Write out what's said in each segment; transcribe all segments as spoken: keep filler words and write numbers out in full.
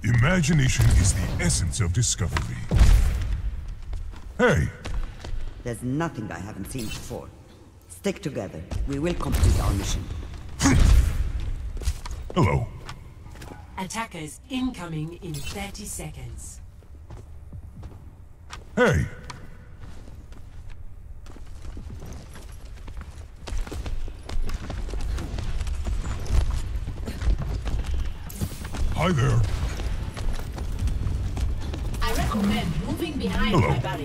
Imagination is the essence of discovery. Hey! There's nothing I haven't seen before. Stick together. We will complete our mission. Hello. Attackers incoming in thirty seconds. Hey! Hi there. I recommend moving behind Hello. my barrier.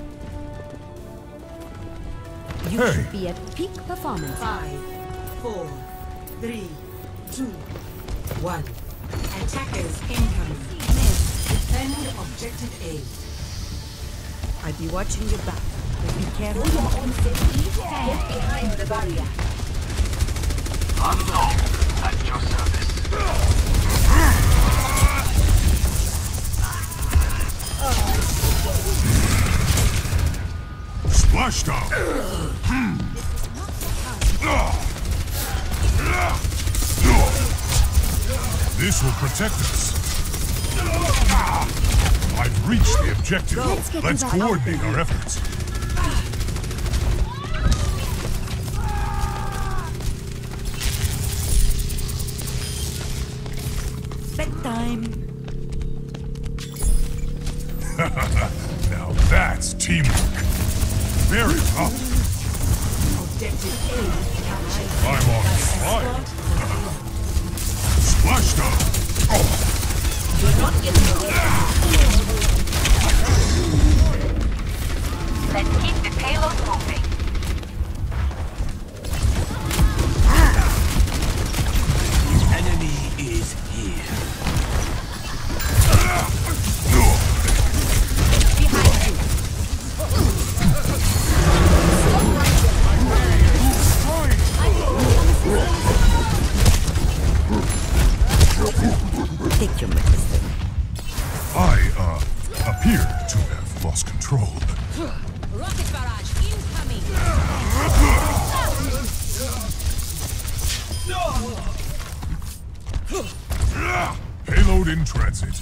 You Hey. should be at peak performance. Five, four, three, two, one. Attackers incoming. Defend objective A. I'll be watching your back. But be careful. For your own safety, get behind the barrier. Unknown at your service. Splashdown! This will protect us. I've reached the objective. Let's get Let's you back coordinate our efforts. Bedtime. Now that's teamwork. Very tough. Objective A captured. I'm on fire. Splashdown! You're not getting away. Let's keep the payload moving. The enemy is here. Take your medicine. I, uh, appear to have lost control. Rocket barrage incoming. Payload in transit.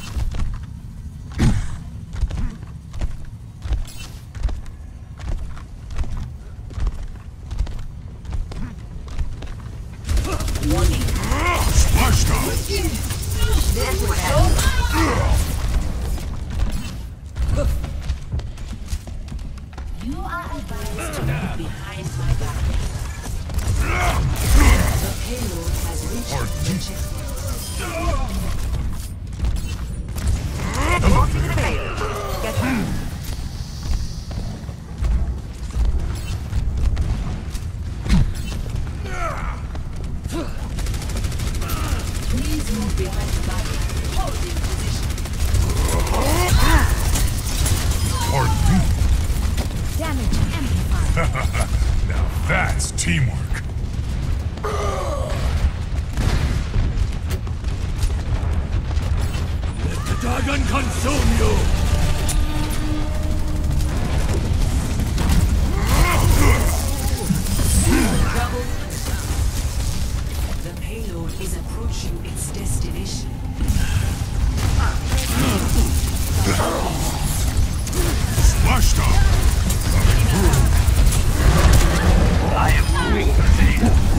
You are advised to move behind my barrier. The payload has reached objective. Get back. Please move behind the barrier. Hold in position. Pardon me. Damage amplified. Now that's teamwork. Let the dragon consume you! Double. The payload is approaching its destination. Splashdown! Coming through. I am moving the